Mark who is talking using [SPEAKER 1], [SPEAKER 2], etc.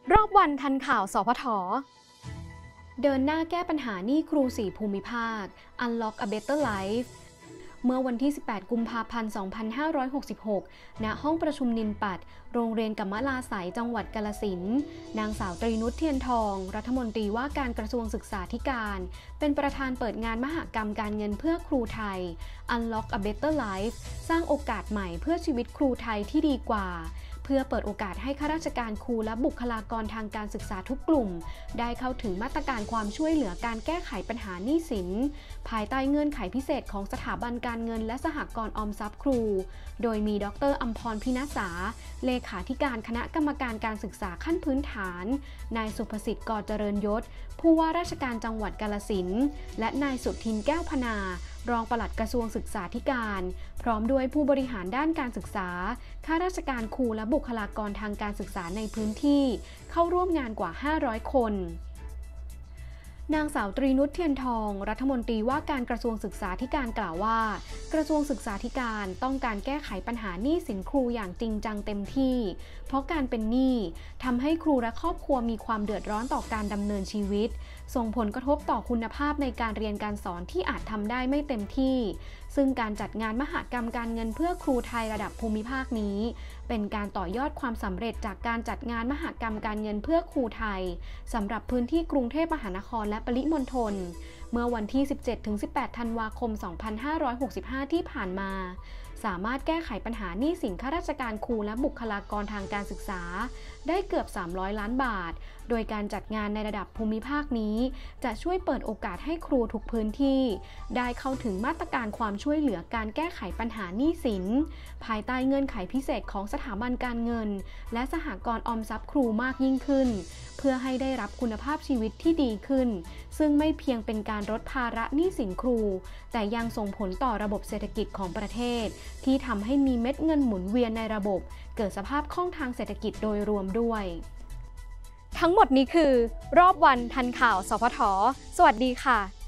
[SPEAKER 1] รอบวันทันข่าวสพทเดินหน้าแก้ปัญหาหนี้ครู4ภูมิภาค Unlock a Better Life เมื่อวันที่ 18 กุมภาพันธ์ 2566 ณ ห้องประชุมนินปัต โรงเรียนกัมมลาไสยจังหวัดกาฬสินธุ์ นางสาวตรีนุช เทียนทอง รัฐมนตรีว่าการกระทรวงศึกษาธิการ เป็นประธานเปิดงานมหกรรมการเงินเพื่อครูไทย Unlock a Better Life สร้างโอกาสใหม่เพื่อชีวิตครูไทยที่ดีกว่าเพื่อเปิดโอกาสให้ข้าราชการครูและบุคลากรทางการศึกษาทุกกลุ่มได้เข้าถึงมาตรการความช่วยเหลือการแก้ไขปัญหาหนี้สินภายใต้เงื่อนไขพิเศษของสถาบันการเงินและสหกรณ์ออมทรัพย์ครูโดยมีดร.อัมพร พิณษาเลขาธิการคณะกรรมการการศึกษาขั้นพื้นฐานนายสุภสิทธิ์ ก.เจริญยศผู้ว่าราชการจังหวัดกาฬสินธุ์และนายสุทิน แก้วพนารองปลัดกระทรวงศึกษาธิการพร้อมด้วยผู้บริหารด้านการศึกษาข้าราชการครูและบุคลากรทางการศึกษาในพื้นที่เข้าร่วมงานกว่า 500 คนนางสาวตรีนุช เทียนทองรัฐมนตรีว่าการกระทรวงศึกษาธิการกล่าวว่ากระทรวงศึกษาธิการต้องการแก้ไขปัญหาหนี้สินครูอย่างจริงจังเต็มที่เพราะการเป็นหนี้ทำให้ครูและครอบครัวมีความเดือดร้อนต่อการดำเนินชีวิตส่งผลกระทบต่อคุณภาพในการเรียนการสอนที่อาจทำได้ไม่เต็มที่ซึ่งการจัดงานมหกรรมการเงินเพื่อครูไทยระดับภูมิภาคนี้เป็นการต่อยอดความสำเร็จจากการจัดงานมหกรรมการเงินเพื่อครูไทยสำหรับพื้นที่กรุงเทพมหานครและปริมณฑลเมื่อวันที่ 17-18 ธันวาคม 2565 ที่ผ่านมาสามารถแก้ไขปัญหาหนี้สินข้าราชการครูและบุคลากรทางการศึกษาได้เกือบ300 ล้านบาทโดยการจัดงานในระดับภูมิภาคนี้จะช่วยเปิดโอกาสให้ครูทุกพื้นที่ได้เข้าถึงมาตรการความช่วยเหลือการแก้ไขปัญหาหนี้สินภายใต้เงื่อนไขพิเศษของสถาบันการเงินและสหกรณ์ออมทรัพย์ครูมากยิ่งขึ้นเพื่อให้ได้รับคุณภาพชีวิตที่ดีขึ้นซึ่งไม่เพียงเป็นการลดภาระหนี้สินครูแต่ยังส่งผลต่อระบบเศรษฐกิจของประเทศที่ทำให้มีเม็ดเงินหมุนเวียนในระบบเกิดสภาพคล่องทางเศรษฐกิจโดยรวมด้วยทั้งหมดนี้คือรอบวันทันข่าวสพทสวัสดีค่ะ